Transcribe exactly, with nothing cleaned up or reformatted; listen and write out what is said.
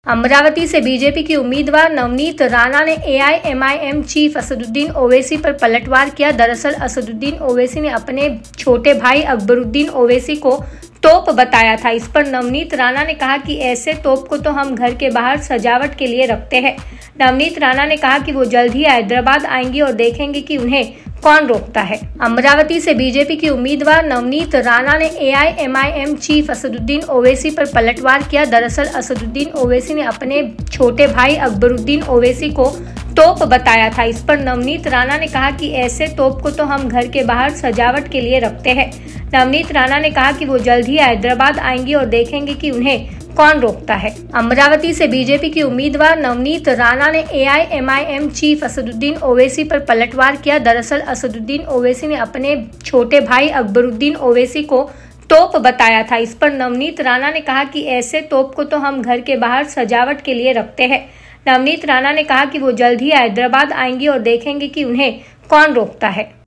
अमरावती से बीजेपी की उम्मीदवार नवनीत राणा ने एआईएमआईएम चीफ असदुद्दीन ओवैसी पर पलटवार किया। दरअसल असदुद्दीन ओवैसी ने अपने छोटे भाई अकबरुद्दीन ओवैसी को तोप बताया था। इस पर नवनीत राणा ने कहा कि ऐसे तोप को तो हम घर के बाहर सजावट के लिए रखते हैं। नवनीत राणा ने कहा कि वो जल्द ही हैदराबाद आएंगी और देखेंगे कि उन्हें कौन रोकता है। अमरावती से बीजेपी की उम्मीदवार नवनीत राणा ने एआईएमआईएम चीफ असदुद्दीन ओवैसी पर पलटवार किया। दरअसल असदुद्दीन ओवैसी ने अपने छोटे भाई अकबरुद्दीन ओवैसी को तोप बताया था। इस पर नवनीत राणा ने कहा कि ऐसे तोप को तो हम घर के बाहर सजावट के लिए रखते हैं। नवनीत राणा ने कहा कि वो जल्द ही हैदराबाद आएंगी और देखेंगे कि उन्हें कौन रोकता है। अमरावती से बीजेपी की उम्मीदवार नवनीत राणा ने एआईएमआईएम चीफ असदुद्दीन ओवैसी पर पलटवार किया। दरअसल असदुद्दीन ओवैसी ने अपने छोटे भाई अकबरुद्दीन ओवैसी को तोप बताया था। इस पर नवनीत राणा ने कहा कि ऐसे तोप को तो हम घर के बाहर सजावट के लिए रखते हैं। नवनीत राणा ने कहा कि वो जल्द ही हैदराबाद आएंगी और देखेंगे कि उन्हें कौन रोकता है।